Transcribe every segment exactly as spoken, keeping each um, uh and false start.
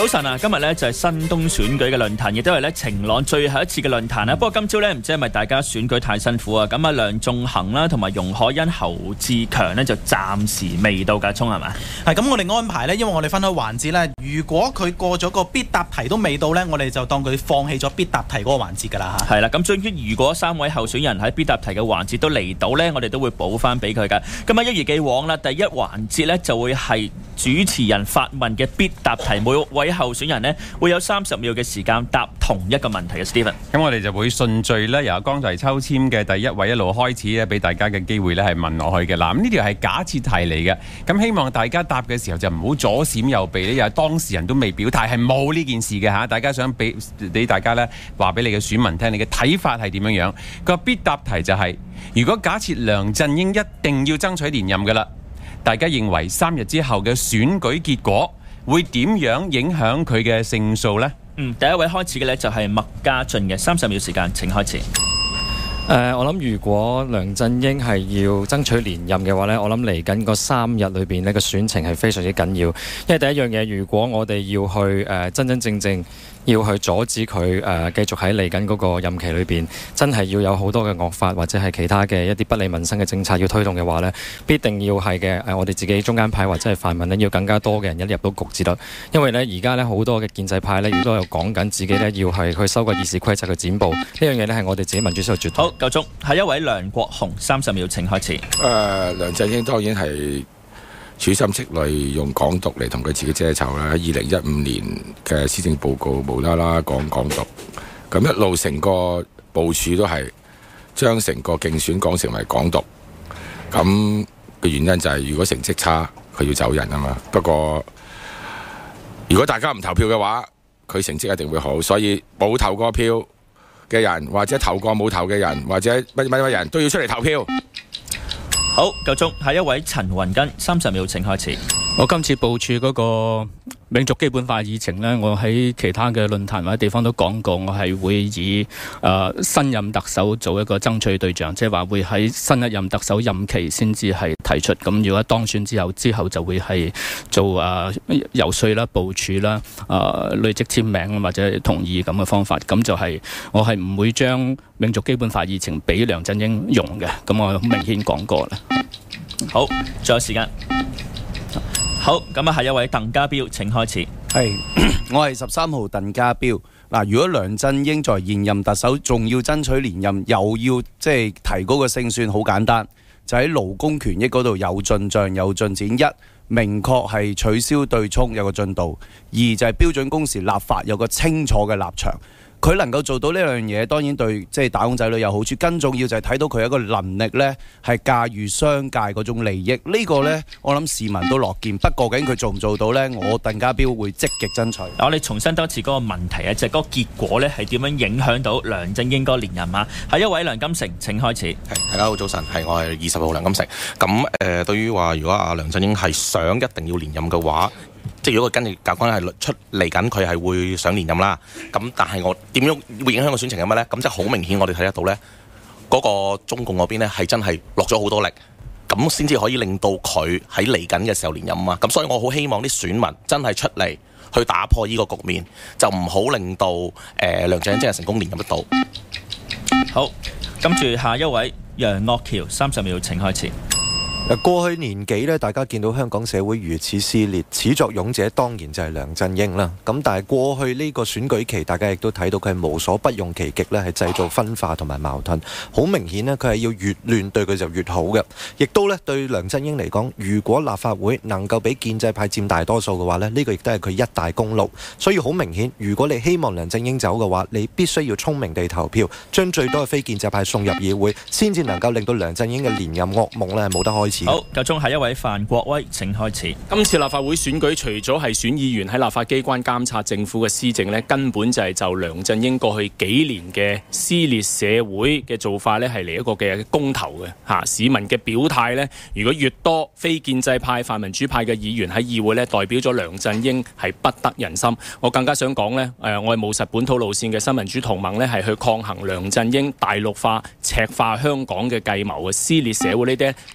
早晨啊，今日咧就係新東選舉嘅論壇，亦都係咧晴朗最後一次嘅論壇啦。不過今朝咧唔知係咪大家選舉太辛苦啊？咁啊梁頌恆啦同埋容海恩、侯志強呢，就暫時未到㗎，聰係嘛？ 係咁，我哋安排呢，因為我哋分開環節呢，如果佢過咗個必答題都未到呢，我哋就當佢放棄咗必答題嗰個環節㗎啦嚇。 係啦，咁至於如果三位候選人喺必答題嘅環節都嚟到呢，我哋都會補翻俾佢㗎。咁啊一如既往啦，第一環節呢就會係主持人發問嘅必答題，每位候選人呢會有三十秒嘅時間答同一個問題嘅 Stephen。 咁我哋就會順序咧，由剛才抽籤嘅第一位一路開始咧，俾大家嘅機會咧係問落去嘅。嗱，咁呢條係假設題嚟嘅，咁希望大家答嘅時候就唔好左閃右避咧，又係當事人都未表態，係冇呢件事嘅嚇。大家想俾俾大家咧話俾你嘅選民聽，你嘅睇法係點樣樣？個必答題就係、是，如果假設梁振英一定要爭取連任嘅啦，大家認為三日之後嘅選舉結果會點樣影響佢嘅勝數呢？ 嗯，第一位開始嘅呢就係麥家俊嘅，三十秒時間請開始。 誒、呃，我諗如果梁振英係要爭取連任嘅話呢，我諗嚟緊嗰三日裏邊呢個選情係非常之緊要，因為第一樣嘢，如果我哋要去誒、呃、真真正正要去阻止佢誒、呃、繼續喺嚟緊嗰個任期裏邊，真係要有好多嘅惡法或者係其他嘅一啲不利民生嘅政策要推動嘅話呢，必定要係嘅誒，我哋自己中間派或者係泛民呢，要更加多嘅人一入到局至得，因為呢而家呢好多嘅建制派呢，亦都有講緊自己呢要係去修改議事規則去剪布，呢樣嘢呢係我哋自己民主社會絕對。 好，夠鐘，下一位梁國雄，三十秒請開始。 誒、呃，梁振英當然係處心積慮用港獨嚟同佢自己遮醜啦。喺二零一五年嘅施政報告無啦啦講港獨，咁一路成個部署都係將成個競選講成為港獨。咁嘅原因就係如果成績差，佢要走人啊嘛。不過如果大家唔投票嘅話，佢成績一定會好。所以冇投過票嘅人，或者投過冇投嘅人，或者乜乜乜人都要出嚟投票。 好，夠鐘，下一位陳雲根，三十秒請開始。 我今次部署嗰個民族基本法議程呢，我喺其他嘅論壇或者地方都講過，我係會以誒、呃、新任特首做一個爭取對象，即係話會喺新一任特首任期先至係提出。咁如果當選之後，之後就會係做誒、呃、游說啦、部署啦、誒、呃、累積簽名或者同意咁嘅方法。咁就係我係唔會將民族基本法議程俾梁振英用嘅。咁我明顯講過啦。 好，仲有時間。好，咁啊，下一位鄧家彪請開始。 係，我係十三號鄧家彪。嗱，如果梁振英作為現任特首，仲要爭取連任，又要即係提高個勝算，好簡單，就喺勞工權益嗰度有進帳有進展。一，明確係取消對沖有個進度；二就係標準工時立法有個清楚嘅立場。佢能夠做到呢樣嘢，當然對即係打工仔女有好處。更重要就係睇到佢有一個能力呢，係駕馭商界嗰種利益。呢、呢個呢，我諗市民都樂見。不過究竟佢做唔做到呢？我鄧家彪會積極爭取。 我哋重新多次嗰個問題啊，就係、是、嗰個結果呢係點樣影響到梁振英嗰個連任啊？下一位梁金成請開始。 係，大家好早晨，係我係二十號梁金成。咁誒、呃，對於話如果阿梁振英係想一定要連任嘅話，即係如果佢跟住教官係出嚟緊，佢係會想連任啦。咁但係我點樣會影響個選情係乜呢？咁即係好明顯，我哋睇得到呢嗰、嗰個中共嗰邊呢係真係落咗好多力，咁先至可以令到佢喺嚟緊嘅時候連任啊。咁所以我好希望啲選民真係出嚟去打破呢個局面，就唔好令到誒、呃、梁振英真係成功連任得到。 好，跟住下一位楊岳橋，三十秒請開始。 過去年幾咧，大家見到香港社會如此撕裂，始作俑者當然就係梁振英啦。咁但係過去呢個選舉期，大家亦都睇到佢係無所不用其極咧，係製造分化同埋矛盾。好明顯呢，佢係要越亂對佢就越好嘅。亦都咧對梁振英嚟講，如果立法會能夠俾建制派佔大多數嘅話咧，呢、呢個亦都係佢一大功勞。所以好明顯，如果你希望梁振英走嘅話，你必須要聰明地投票，將最多嘅非建制派送入議會，先至能夠令到梁振英嘅連任噩夢咧冇得開始。 好，夠鐘，下一位范國威請開始。 今次立法會選舉除咗係選議員喺立法機關監察政府嘅施政呢，根本就係就梁振英過去幾年嘅撕裂社會嘅做法呢，係嚟一個嘅公投嘅嚇。市民嘅表態呢，如果越多非建制派、泛民主派嘅議員喺議會呢，代表咗梁振英係不得人心。我更加想講呢，誒，我係務實本土路線嘅新民主同盟呢，係去抗衡梁振英大陸化、赤化香港嘅計謀嘅撕裂社會呢啲，絕不能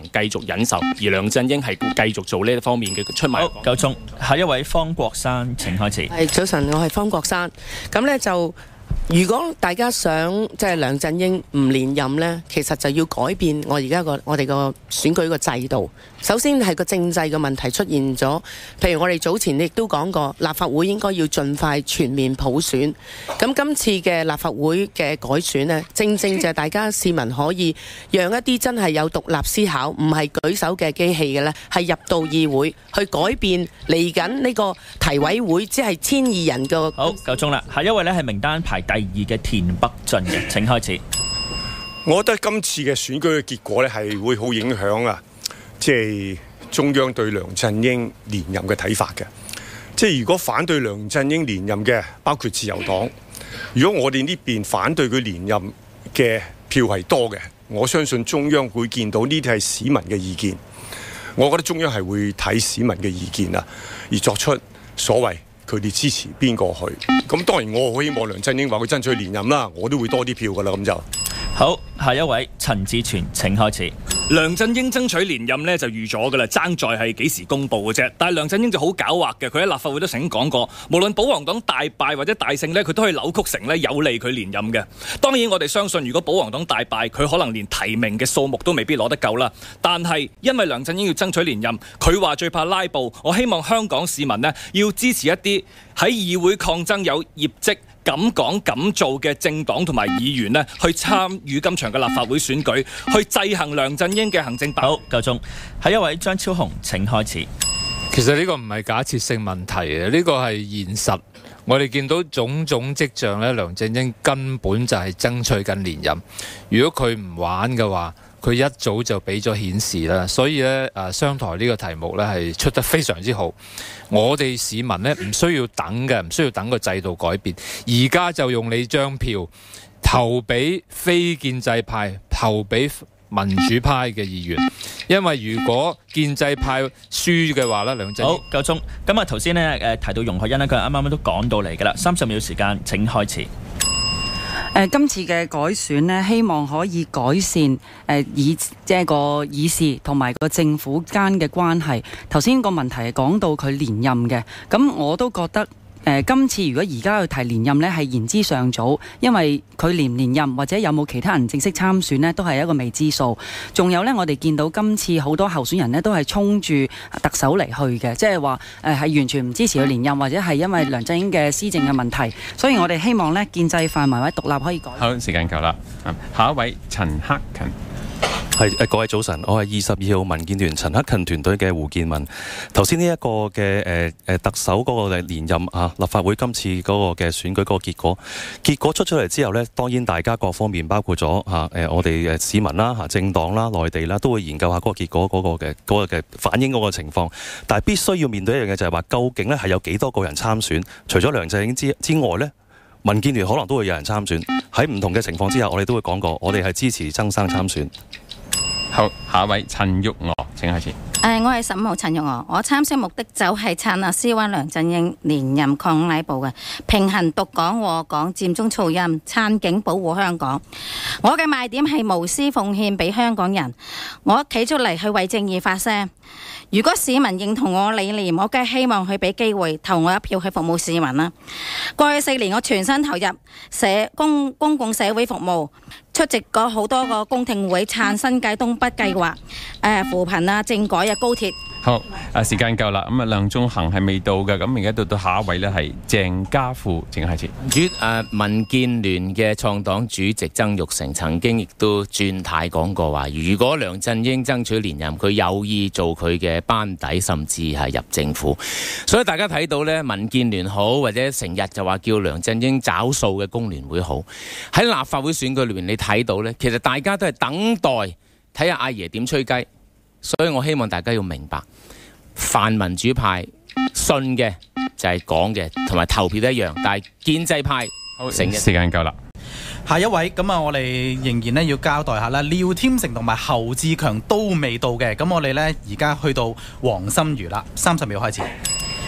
繼續忍受，而梁振英係繼續做呢一方面嘅出賣。 好，夠鐘，下一位方國珊請開始。 係早晨，我係方國珊。咁呢就。如果大家想即係梁振英唔連任呢，其實就要改變我而家個我哋個選舉個制度。首先係個政制嘅問題出現咗，譬如我哋早前亦都講過，立法會應該要盡快全面普選。咁今次嘅立法會嘅改選呢，正正就係大家市民可以讓一啲真係有獨立思考，唔係舉手嘅機器嘅呢，係入到議會去改變嚟緊呢個提委會，只係千二人嘅。 好，夠鐘啦。下一位呢係名單排第二嘅田北俊嘅，請開始。 我覺得今次嘅選舉嘅結果咧係會好影響啊，即係中央對梁振英連任嘅睇法嘅。即係如果反對梁振英連任嘅，包括自由黨，如果我哋呢邊反對佢連任嘅票係多嘅，我相信中央會見到呢啲係市民嘅意見。我覺得中央係會睇市民嘅意見啊，而作出所謂佢哋支持邊個去。咁當然我好希望梁振英話佢爭取連任啦，我都會多啲票噶啦。咁就好，下一位陳志全請開始。 梁振英爭取連任呢就預咗㗎啦，爭在係幾時公佈嘅啫。但係梁振英就好狡猾嘅，佢喺立法會都曾經講過，無論保皇黨大敗或者大勝呢，佢都可以扭曲成呢有利佢連任嘅。當然我哋相信，如果保皇黨大敗，佢可能連提名嘅數目都未必攞得夠啦。但係因為梁振英要爭取連任，佢話最怕拉布。我希望香港市民呢要支持一啲喺議會抗爭有業績、敢講敢做嘅政黨同埋議員呢，去參與今場嘅立法會選舉，去制衡梁振英嘅行政辦。 好，夠鐘。下一位張超雄請開始。 其實呢個唔係假設性問題嘅，呢個係現實。我哋見到種種跡象咧，梁振英根本就係爭取緊連任。如果佢唔玩嘅話，佢一早就俾咗顯示啦。所以咧，誒商台呢個題目咧係出得非常之好。我哋市民咧唔需要等嘅，唔需要等個制度改變，而家就用你張票投俾非建制派，投俾民主派嘅議員。因為如果建制派輸嘅話咧，梁振英好夠鐘。咁啊頭先咧誒提到容海恩咧，佢啱啱都講到嚟㗎啦。三十秒時間請開始。 誒今次嘅改選呢，希望可以改善誒議即係個議事同埋個政府間嘅關係。頭先個問題係講到佢連任嘅，咁我都覺得誒、呃、今次如果而家去提連任呢，係言之尚早，因為佢連唔連任或者有冇其他人正式參選呢，都係一個未知數。仲有呢，我哋見到今次好多候選人呢，都係衝住特首嚟去嘅，即係話誒係完全唔支持佢連任，或者係因為梁振英嘅施政嘅問題。所以我哋希望呢，建制泛民或者獨立可以改。 好，時間夠啦。下一位陳克勤。 係誒，各位早晨，我係二十二號民建聯陳克勤團隊嘅胡建文。頭先呢一個嘅誒誒特首嗰個連任啊，立法會今次嗰個嘅選舉嗰個結果，結果出咗嚟之後呢，當然大家各方面包括咗嚇誒我哋誒市民啦、嚇政黨啦、內地啦，都會研究下嗰個結果嗰個嘅嗰個嘅反映嗰個情況。但係必須要面對一樣嘢，就係話究竟咧係有幾多個人參選？除咗梁振英之之外呢，民建聯可能都會有人參選。喺唔同嘅情況之下，我哋都會講過，我哋係支持曾生參選。 好，下一位陳玉娥請開始。 誒，我係十五號陳玉娥，我參選目的就係撐阿 C 灣梁振英連任抗拉布嘅，平衡獨港禍港佔中噪音，撐警保護香港。我嘅賣點係無私奉獻俾香港人，我企出嚟去為正義發聲。如果市民認同我理念，我梗係希望佢俾機會投我一票去服務市民啦。過去四年我全身投入社公公共社會服務，出席過好多個公聽會，撐新界東北計劃、誒扶貧啊、政改啊、高鐵。 好，啊時間夠啦，咁啊梁頌恆係未到嘅，咁而家到到下一位呢係鄭家富，請開始。 主誒民建聯嘅創黨主席曾鈺成曾經亦都轉態講過話，如果梁振英爭取連任，佢有意做佢嘅班底，甚至係入政府。所以大家睇到呢，民建聯好，或者成日就話叫梁振英找數嘅工聯會好，喺立法會選舉裏面你睇到呢，其實大家都係等待睇下阿爺點吹雞。所以我希望大家要明白，泛民主派信嘅就係講嘅，同埋投票都一樣，但係建制派成日時間夠啦。 下一位咁啊，我哋仍然咧要交代下啦。廖添成同埋侯志強都未到嘅，咁我哋呢，而家去到黃心如啦，三十秒開始。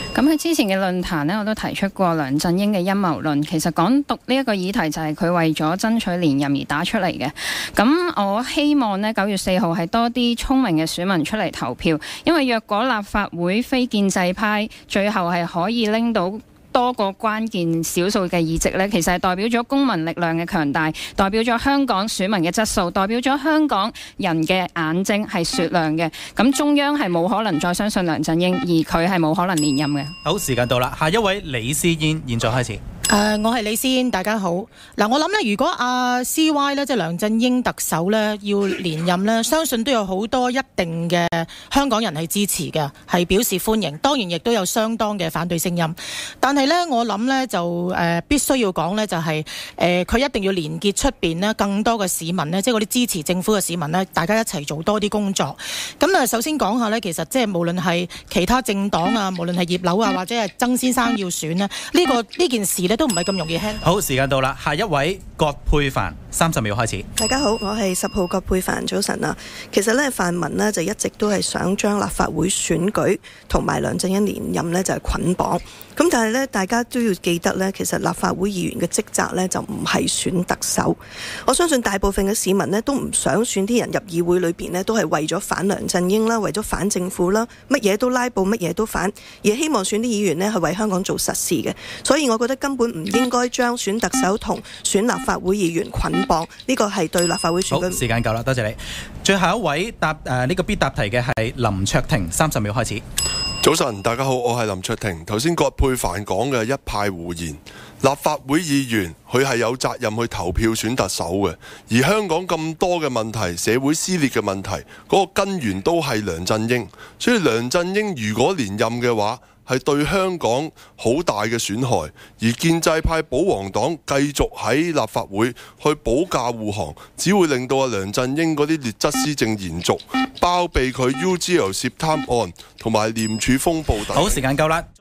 咁喺之前嘅論壇呢，我都提出過梁振英嘅陰謀論。其實港獨呢一個議題就係佢為咗爭取連任而打出嚟嘅。咁我希望呢，九月四號係多啲聰明嘅選民出嚟投票，因為若果立法會非建制派最後係可以拎到多個關鍵少數嘅議席呢，其實係代表咗公民力量嘅強大，代表咗香港選民嘅質素，代表咗香港人嘅眼睛係雪亮嘅。咁中央係冇可能再相信梁振英，而佢係冇可能連任嘅。 好，時間到啦，下一位李思嫣，現在開始。 誒、呃，我係李思嫣，大家好。嗱，我諗咧，如果阿 C Y 咧，即係梁振英特首咧，要連任咧，相信都有好多一定嘅香港人係支持嘅，係表示歡迎。當然亦都有相當嘅反對聲音。但係咧，我諗咧就誒、呃、必須要講咧，就係誒佢一定要連結出邊呢更多嘅市民呢，即係嗰啲支持政府嘅市民呢，大家一齊做多啲工作。咁啊，首先講下咧，其實即係無論係其他政黨啊，無論係葉劉啊，或者係曾先生要選呢，呢、呢個呢件事呢，都唔係咁容易 handle。 好，時間到啦，下一位葛珮帆，三十秒開始。 大家好，我係十號葛珮帆，早晨啊。其實咧，泛民呢就一直都係想將立法會選舉同埋梁振英連任呢就係捆綁。咁但係咧，大家都要記得咧，其實立法會議員嘅職責咧就唔係選特首。我相信大部分嘅市民呢都唔想選啲人入議會裏邊呢，都係為咗反梁振英啦，為咗反政府啦，乜嘢都拉布，乜嘢都反，而希望選啲議員呢係為香港做實事嘅。所以我覺得根本唔應該將選特首同選立法會議員捆綁，呢個係對立法會選舉。 好，時間夠啦，多謝你。最後一位答誒呢、呃這個必答題嘅係林卓廷，三十秒開始。 早晨，大家好，我係林卓廷。頭先葛珮帆講嘅一派胡言，立法會議員佢係有責任去投票選特首嘅，而香港咁多嘅問題，社會撕裂嘅問題，嗰、那個根源都係梁振英。所以梁振英如果連任嘅話，係對香港好大嘅損害，而建制派保皇黨繼續喺立法會去保駕護航，只會令到阿梁振英嗰啲劣質施政延續，包庇佢 U G L 涉貪案同埋廉署風暴等。 好，時間夠啦。